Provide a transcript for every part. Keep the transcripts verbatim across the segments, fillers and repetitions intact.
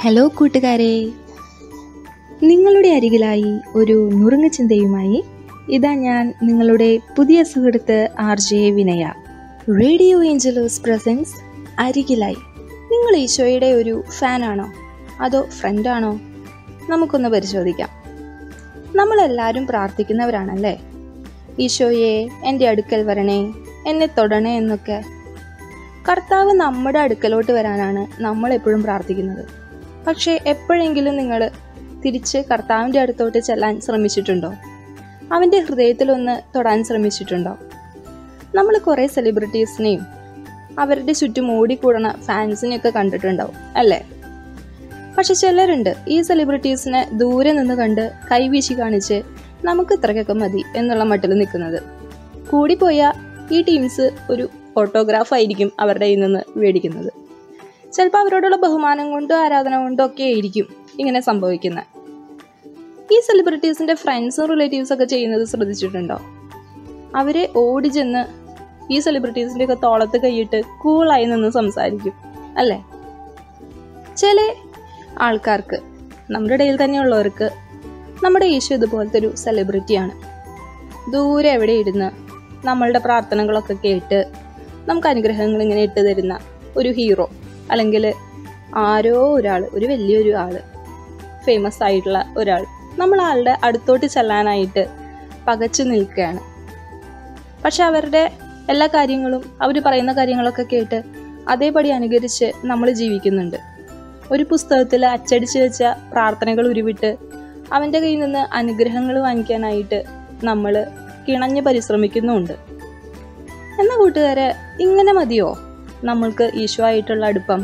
Hello കൂട്ടുകാരെ, നിങ്ങളുടെ അരികിലായി ഒരു നുറുങ്ങ് ചിന്തയുമായി ഇതാ ഞാൻ നിങ്ങളുടെ പുതിയ സുഹൃത്ത് R J Vinaya. Radio Angelos presents അരികിലായി. നിങ്ങൾ ഈശോയുടെ ഒരു ഫാനാണോ അതോ ഫ്രണ്ടാണോ? നമുക്കൊന്ന് പരിശോധിക്കാം. നമ്മളെല്ലാവരും പ്രാർത്ഥിക്കുന്നവരാണല്ലേ. ഈശോയെ എൻ്റെ അടുക്കൽ വരണേ, എന്നെ തൊടണേ എന്നൊക്കെ. കർത്താവ് നമ്മുടെ അടുക്കലോട്ട് വരാനാണ് നമ്മളെപ്പോഴും പ്രാർത്ഥിക്കുന്നത്. പക്ഷേ എപ്പോഴെങ്കിലും നിങ്ങൾ തിരിച്ച് കർത്താവിൻ്റെ അടുത്തോട്ട് ചെല്ലാൻ ശ്രമിച്ചിട്ടുണ്ടോ? അവൻ്റെ ഹൃദയത്തിലൊന്ന് തൊടാൻ ശ്രമിച്ചിട്ടുണ്ടോ? നമ്മൾ കുറേ സെലിബ്രിറ്റീസിനെയും അവരുടെ ചുറ്റും ഓടിക്കൂടണ ഫാൻസിനെയൊക്കെ കണ്ടിട്ടുണ്ടാവും അല്ലേ? പക്ഷെ ചിലരുണ്ട് ഈ സെലിബ്രിറ്റീസിനെ ദൂരെ നിന്ന് കണ്ട് കൈവീശി കാണിച്ച് നമുക്ക് ഇത്രയ്ക്കൊക്കെ മതി എന്നുള്ള മട്ടിൽ നിൽക്കുന്നത്. കൂടിപ്പോയ ഈ ടീംസ് ഒരു ഫോട്ടോഗ്രാഫ് ആയിരിക്കും അവരുടെ കയ്യിൽ നിന്ന് മേടിക്കുന്നത്. ചിലപ്പോൾ അവരോടുള്ള ബഹുമാനം കൊണ്ടോ ആരാധന കൊണ്ടോ ഒക്കെ ആയിരിക്കും ഇങ്ങനെ സംഭവിക്കുന്നത്. ഈ സെലിബ്രിറ്റീസിൻ്റെ ഫ്രണ്ട്സും റിലേറ്റീവ്സും ഒക്കെ ചെയ്യുന്നത് ശ്രദ്ധിച്ചിട്ടുണ്ടോ? അവരെ ഓടി ചെന്ന് ഈ സെലിബ്രിറ്റീസിൻ്റെ ഒക്കെ തോളത്ത് കൈയിട്ട് കൂളായി നിന്ന് സംസാരിക്കും അല്ലേ? ചില ആൾക്കാർക്ക്, നമ്മുടെ ഇടയിൽ തന്നെയുള്ളവർക്ക്, നമ്മുടെ ഈശോ ഇതുപോലത്തെ ഒരു സെലിബ്രിറ്റിയാണ്. ദൂരെ എവിടെ ഇരുന്ന് നമ്മളുടെ പ്രാർത്ഥനകളൊക്കെ കേട്ട് നമുക്ക് അനുഗ്രഹങ്ങൾ ഇങ്ങനെ ഇട്ട് തരുന്ന ഒരു ഹീറോ, അല്ലെങ്കിൽ ആരോ ഒരാൾ, ഒരു വലിയൊരു ആൾ, ഫേമസ് ആയിട്ടുള്ള ഒരാൾ നമ്മൾ ആളുടെ അടുത്തോട്ട് ചെല്ലാനായിട്ട് പകച്ചു നിൽക്കുകയാണ്. പക്ഷെ അവരുടെ എല്ലാ കാര്യങ്ങളും, അവർ പറയുന്ന കാര്യങ്ങളൊക്കെ കേട്ട് അതേപടി അനുകരിച്ച് നമ്മൾ ജീവിക്കുന്നുണ്ട്. ഒരു പുസ്തകത്തിൽ അച്ചടിച്ച് വെച്ച പ്രാർത്ഥനകൾ ഉരുവിട്ട് അവൻ്റെ കയ്യിൽ നിന്ന് അനുഗ്രഹങ്ങൾ വാങ്ങിക്കാനായിട്ട് നമ്മൾ കിണഞ്ഞ് പരിശ്രമിക്കുന്നുമുണ്ട്. എന്ന കൂട്ടുകാരെ, ഇങ്ങനെ മതിയോ നമ്മൾക്ക് ഈശോ ആയിട്ടുള്ള അടുപ്പം?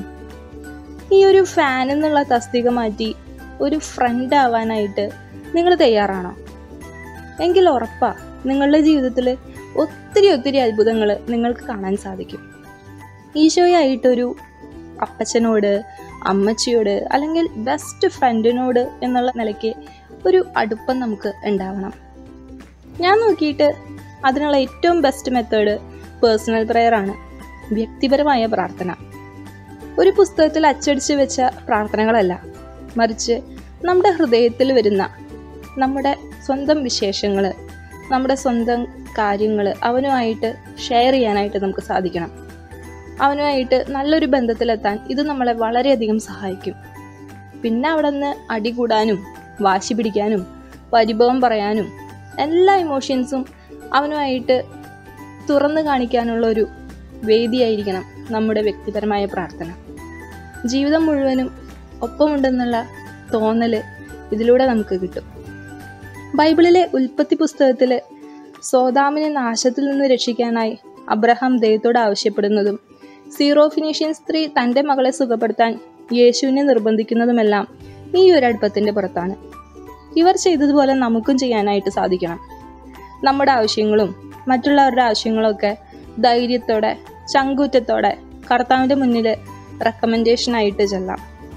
ഈ ഒരു ഫാൻ എന്നുള്ള തസ്തിക മാറ്റി ഒരു ഫ്രണ്ട് ആവാനായിട്ട് നിങ്ങൾ തയ്യാറാണോ? എങ്കിൽ ഉറപ്പാ നിങ്ങളുടെ ജീവിതത്തിൽ ഒത്തിരി ഒത്തിരി അത്ഭുതങ്ങൾ നിങ്ങൾക്ക് കാണാൻ സാധിക്കും. ഈശോയായിട്ടൊരു അപ്പച്ചനോട്, അമ്മച്ചിയോട്, അല്ലെങ്കിൽ ബെസ്റ്റ് ഫ്രണ്ടിനോട് എന്നുള്ള നിലയ്ക്ക് ഒരു അടുപ്പം നമുക്ക് ഉണ്ടാവണം. ഞാൻ നോക്കിയിട്ട് അതിനുള്ള ഏറ്റവും ബെസ്റ്റ് മെത്തേഡ് പേഴ്സണൽ പ്രെയർ ആണ്, വ്യക്തിപരമായ പ്രാർത്ഥന. ഒരു പുസ്തകത്തിൽ അച്ചടിച്ച് വെച്ച പ്രാർത്ഥനകളല്ല, മറിച്ച് നമ്മുടെ ഹൃദയത്തിൽ വരുന്ന നമ്മുടെ സ്വന്തം വിശേഷങ്ങൾ, നമ്മുടെ സ്വന്തം കാര്യങ്ങൾ അവനുമായിട്ട് ഷെയർ ചെയ്യാനായിട്ട് നമുക്ക് സാധിക്കണം. അവനുമായിട്ട് നല്ലൊരു ബന്ധത്തിലെത്താൻ ഇത് നമ്മളെ വളരെയധികം സഹായിക്കും. പിന്നെ അവിടെ നിന്ന് അടികൂടാനും വാശി പിടിക്കാനും പരിഭവം പറയാനും എല്ലാ ഇമോഷൻസും അവനുമായിട്ട് തുറന്നു കാണിക്കാനുള്ളൊരു വേദിയായിരിക്കണം നമ്മുടെ വ്യക്തിപരമായ പ്രാർത്ഥന. ജീവിതം മുഴുവനും ഒപ്പമുണ്ടെന്നുള്ള തോന്നൽ ഇതിലൂടെ നമുക്ക് കിട്ടും. ബൈബിളിലെ ഉൽപ്പത്തി പുസ്തകത്തിൽ സോദാമിനെ നാശത്തിൽ നിന്ന് രക്ഷിക്കാനായി അബ്രഹാം ദൈവത്തോട് ആവശ്യപ്പെടുന്നതും സീറോ ഫിനീഷ്യൻ സ്ത്രീ തൻ്റെ മകളെ സുഖപ്പെടുത്താൻ യേശുവിനെ നിർബന്ധിക്കുന്നതുമെല്ലാം ഈ ഒരു അടുപ്പത്തിൻ്റെ പുറത്താണ്. ഇവർ ചെയ്തതുപോലെ നമുക്കും ചെയ്യാനായിട്ട് സാധിക്കണം. നമ്മുടെ ആവശ്യങ്ങളും മറ്റുള്ളവരുടെ ആവശ്യങ്ങളൊക്കെ ധൈര്യത്തോടെ, ചങ്കൂറ്റത്തോടെ കർത്താവിൻ്റെ മുന്നിൽ റെക്കമെൻഡേഷനായിട്ട് ചെല്ലാം.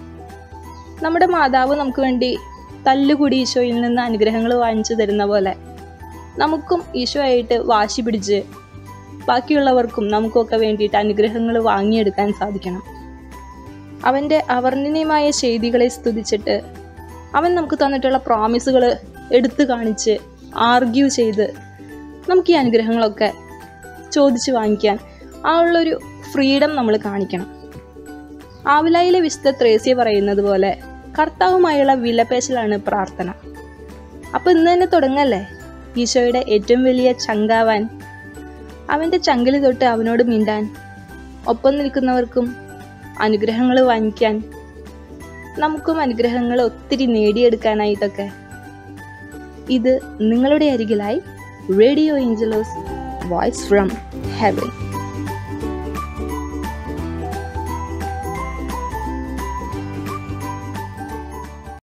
നമ്മുടെ മാതാവ് നമുക്ക് വേണ്ടി തല്ലുകൂടി ഈശോയിൽ നിന്ന് അനുഗ്രഹങ്ങൾ വാങ്ങിച്ചു തരുന്ന പോലെ നമുക്കും ഈശോ ആയിട്ട് വാശി പിടിച്ച് ബാക്കിയുള്ളവർക്കും നമുക്കൊക്കെ വേണ്ടിയിട്ട് അനുഗ്രഹങ്ങൾ വാങ്ങിയെടുക്കാൻ സാധിക്കണം. അവൻ്റെ അവർണ്ണനീയമായ ചെയ്തികളെ സ്തുതിച്ചിട്ട് അവൻ നമുക്ക് തന്നിട്ടുള്ള പ്രോമിസുകൾ എടുത്തു കാണിച്ച് ആർഗ്യൂ ചെയ്ത് നമുക്ക് ഈ അനുഗ്രഹങ്ങളൊക്കെ ചോദിച്ച് വാങ്ങിക്കാൻ ആ ഉള്ളൊരു ഫ്രീഡം നമ്മൾ കാണിക്കണം. ആവിലായിലെ വിശുദ്ധ ത്രേസ്യ പറയുന്നത് പോലെ കർത്താവുമായുള്ള വിലപേശലാണ് പ്രാർത്ഥന. അപ്പോൾ ഇന്ന് തന്നെ തുടങ്ങല്ലേ ഈശോയുടെ ഏറ്റവും വലിയ ചങ്കാവാൻ, അവൻ്റെ ചങ്കില് തൊട്ട് അവനോട് മിണ്ടാൻ, ഒപ്പം നിൽക്കുന്നവർക്കും അനുഗ്രഹങ്ങൾ വാങ്ങിക്കാൻ, നമുക്കും അനുഗ്രഹങ്ങൾ ഒത്തിരി നേടിയെടുക്കാനായിട്ടൊക്കെ. ഇത് നിങ്ങളുടെ അരികിലായി radio Angelos, voice from heaven.